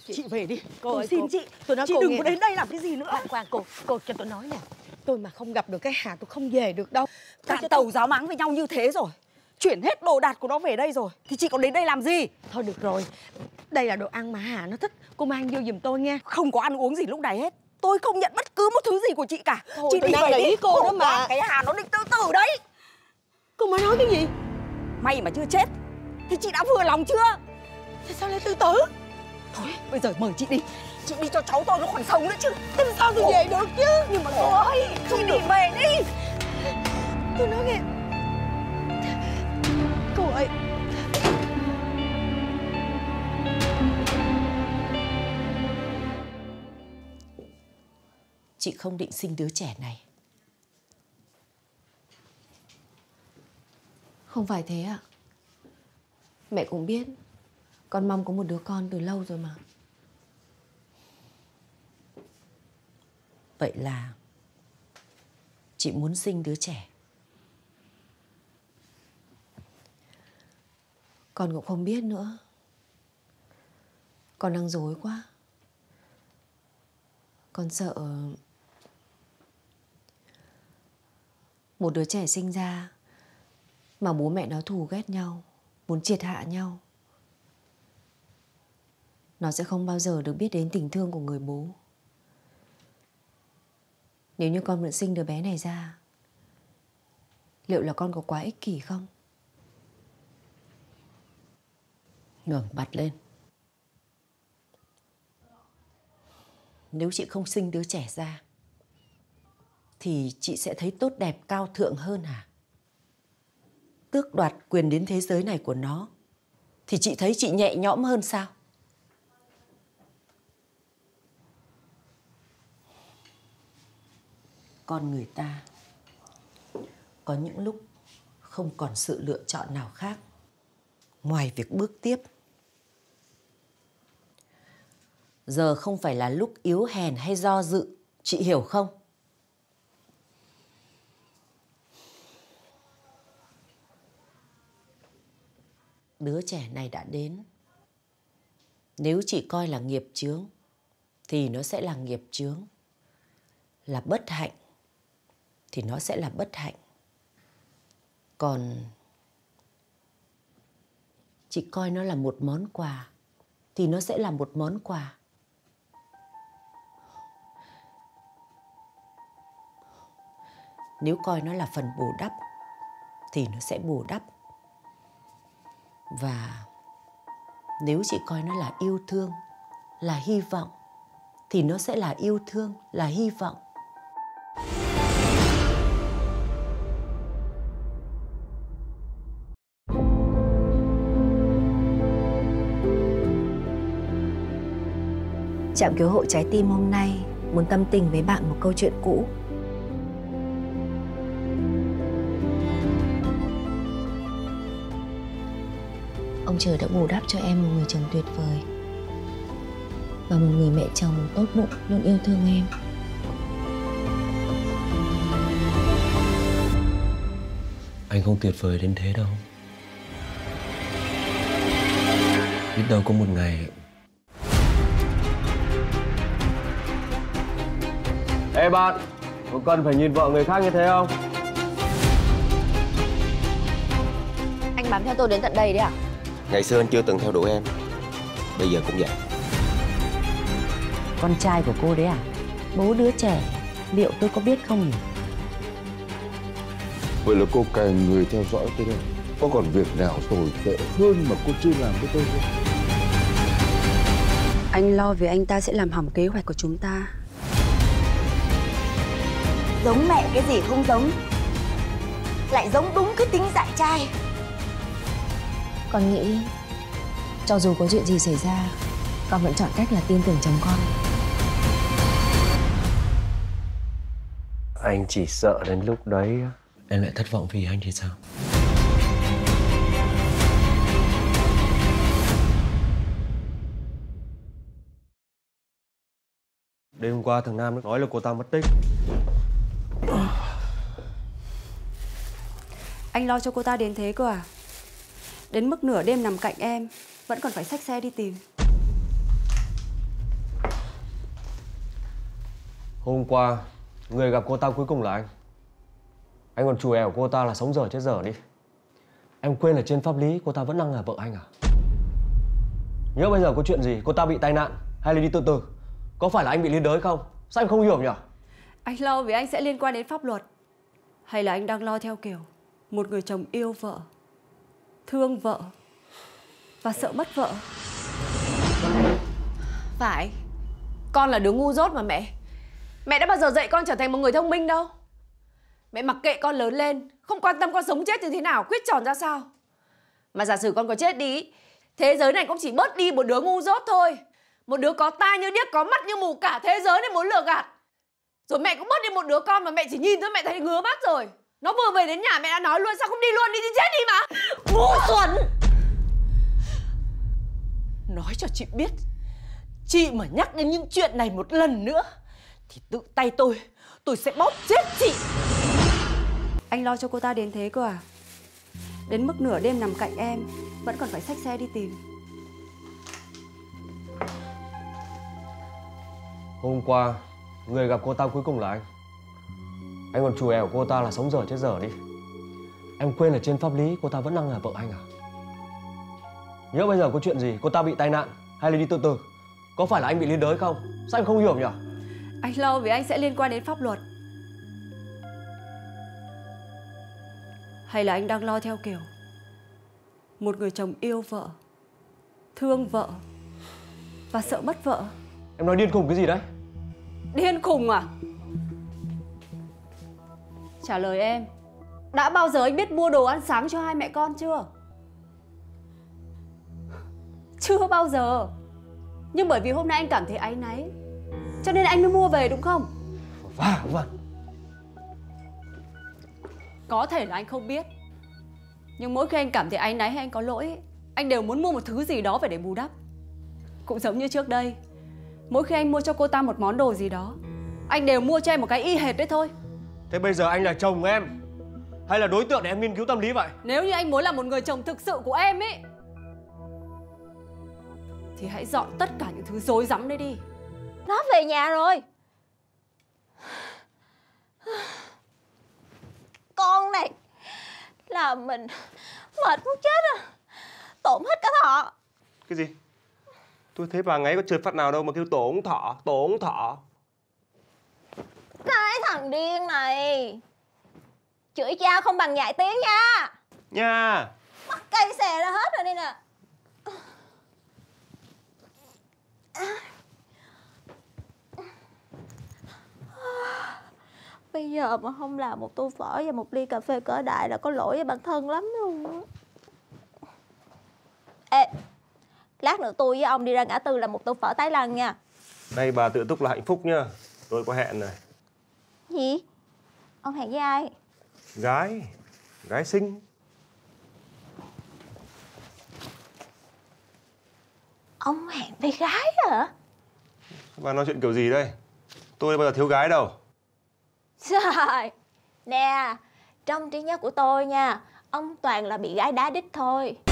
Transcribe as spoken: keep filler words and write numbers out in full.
Chị, chị về đi. Cô tôi ơi, xin cô, chị. Tôi nói chị cô đừng nghe có đến đây làm cái gì nữa. Khoan khoan cô, cô cho tôi nói nè. Tôi mà không gặp được cái Hà tôi không về được đâu. Cả tàu giáo máng với nhau như thế rồi, chuyển hết đồ đạc của nó về đây rồi, thì chị còn đến đây làm gì? Thôi được rồi. Đây là đồ ăn mà Hà nó thích. Cô mang vô giùm tôi nha. Không có ăn uống gì lúc này hết. Tôi không nhận bất cứ một thứ gì của chị cả. Thôi, chị tôi đi đang về nghĩ đi. cô đó Hôm mà. qua cái Hà nó định tự tử đấy. Cô mới nói cái gì? May mà chưa chết thì chị đã vừa lòng chưa? Thế sao lại tự tử? Thôi bây giờ mời chị đi. Chị đi cho cháu tôi nó còn sống nữa chứ. Thế sao tôi về được chứ? Nhưng mà cô ơi, chị đi về đi. Tôi nói nghe. Cô ơi. Chị không định sinh đứa trẻ này. Không phải thế ạ. Mẹ cũng biết con mong có một đứa con từ lâu rồi mà. Vậy là chị muốn sinh đứa trẻ. Con cũng không biết nữa. Con đang rối quá. Con sợ một đứa trẻ sinh ra mà bố mẹ nó thù ghét nhau, muốn triệt hạ nhau. Nó sẽ không bao giờ được biết đến tình thương của người bố. Nếu như con vẫn sinh đứa bé này ra, liệu là con có quá ích kỷ không? Ngẩng mặt lên. Nếu chị không sinh đứa trẻ ra thì chị sẽ thấy tốt đẹp cao thượng hơn hả? Tước đoạt quyền đến thế giới này của nó thì chị thấy chị nhẹ nhõm hơn sao? Con người ta có những lúc không còn sự lựa chọn nào khác ngoài việc bước tiếp. Giờ không phải là lúc yếu hèn hay do dự, chị hiểu không? Đứa trẻ này đã đến. Nếu chị coi là nghiệp chướng thì nó sẽ là nghiệp chướng. Là bất hạnh thì nó sẽ là bất hạnh. Còn chị coi nó là một món quà thì nó sẽ là một món quà. Nếu coi nó là phần bù đắp thì nó sẽ bù đắp. Và nếu chị coi nó là yêu thương, là hy vọng thì nó sẽ là yêu thương, là hy vọng. Trạm cứu hộ trái tim hôm nay muốn tâm tình với bạn một câu chuyện cũ. Ông trời đã bù đắp cho em một người chồng tuyệt vời và một người mẹ chồng tốt bụng luôn yêu thương em. Anh không tuyệt vời đến thế đâu. Biết đâu có một ngày. Ê bạn, có cần phải nhìn vợ người khác như thế không? Anh bám theo tôi đến tận đây đấy à? Ngày xưa anh chưa từng theo đuổi em, bây giờ cũng vậy. Con trai của cô đấy à? Bố đứa trẻ, liệu tôi có biết không nhỉ? Vậy là cô cài người theo dõi tôi đây. Có còn việc nào tồi tệ hơn mà cô chưa làm với tôi không? Anh lo vì anh ta sẽ làm hỏng kế hoạch của chúng ta. Giống mẹ cái gì không giống, lại giống đúng cái tính dại trai. Con nghĩ cho dù có chuyện gì xảy ra, con vẫn chọn cách là tin tưởng chồng con. Anh chỉ sợ đến lúc đấy em lại thất vọng vì anh thì sao? Đêm qua thằng Nam nó nói là cô ta mất tích. Anh lo cho cô ta đến thế cơ à? Đến mức nửa đêm nằm cạnh em vẫn còn phải xách xe đi tìm. Hôm qua người gặp cô ta cuối cùng là anh. Anh còn chù ẻo cô ta là sống dở chết dở đi. Em quên là trên pháp lý cô ta vẫn đang là vợ anh à? Nhớ bây giờ có chuyện gì, cô ta bị tai nạn hay là đi tự tử, có phải là anh bị liên đới không? Sao em không hiểu nhỉ? Anh lo vì anh sẽ liên quan đến pháp luật, hay là anh đang lo theo kiểu một người chồng yêu vợ, thương vợ và sợ mất vợ? Phải, con là đứa ngu dốt mà mẹ. Mẹ đã bao giờ dạy con trở thành một người thông minh đâu. Mẹ mặc kệ con lớn lên, không quan tâm con sống chết như thế nào, quyết tròn ra sao. Mà giả sử con có chết đi, thế giới này cũng chỉ bớt đi một đứa ngu dốt thôi. Một đứa có tai như điếc, có mắt như mù, cả thế giới này muốn lừa gạt. Rồi mẹ cũng bớt đi một đứa con mà mẹ chỉ nhìn thôi mẹ thấy ngứa mắt rồi. Nó vừa về đến nhà mẹ đã nói luôn, sao không đi luôn, đi đi chết đi mà. Ngu xuẩn. Nói cho chị biết, chị mà nhắc đến những chuyện này một lần nữa thì tự tay tôi, tôi sẽ bóp chết chị. Anh lo cho cô ta đến thế cơ à? Đến mức nửa đêm nằm cạnh em vẫn còn phải xách xe đi tìm. Hôm qua người gặp cô ta cuối cùng là anh. Anh còn chù ẻo cô ta là sống dở chết dở đi. Em quên là trên pháp lý cô ta vẫn đang là vợ anh à? Nhớ bây giờ có chuyện gì, cô ta bị tai nạn hay là đi tự tử, có phải là anh bị liên đới không? Sao em không hiểu nhỉ? Anh lo vì anh sẽ liên quan đến pháp luật, hay là anh đang lo theo kiểu một người chồng yêu vợ, thương vợ và sợ mất vợ? Em nói điên khùng cái gì đấy? Điên khùng à? Trả lời em, đã bao giờ anh biết mua đồ ăn sáng cho hai mẹ con chưa? Chưa bao giờ. Nhưng bởi vì hôm nay anh cảm thấy áy náy, cho nên anh mới mua về đúng không? Vả vả. Có thể là anh không biết, nhưng mỗi khi anh cảm thấy áy náy hay anh có lỗi, anh đều muốn mua một thứ gì đó về để bù đắp. Cũng giống như trước đây, mỗi khi anh mua cho cô ta một món đồ gì đó, anh đều mua cho em một cái y hệt đấy thôi. Thế bây giờ anh là chồng em hay là đối tượng để em nghiên cứu tâm lý vậy? Nếu như anh muốn là một người chồng thực sự của em ấy, thì hãy dọn tất cả những thứ rối rắm đấy đi. Nó về nhà rồi. Con này làm mình mệt muốn chết à. Tổn hết cả thọ. Cái gì? Tôi thấy bà ấy có trượt phát nào đâu mà kêu tổn thọ, tổn thọ. Cái thằng điên này. Chửi cha không bằng nhại tiếng nha. Nha. Bắt cây xè ra hết rồi đây nè. Bây giờ mà không làm một tô phở và một ly cà phê cỡ đại là có lỗi với bản thân lắm luôn. Ê, lát nữa tôi với ông đi ra ngã tư làm một tô phở Thái Lan nha. Đây bà tự túc là hạnh phúc nhá. Tôi có hẹn này. Gì? Ông hẹn với ai? Gái. Gái xinh. Ông hẹn với gái hả? Bà nói chuyện kiểu gì đây? Tôi bao giờ thiếu gái đâu. Trời. Nè, trong trí nhớ của tôi nha, ông toàn là bị gái đá đít thôi.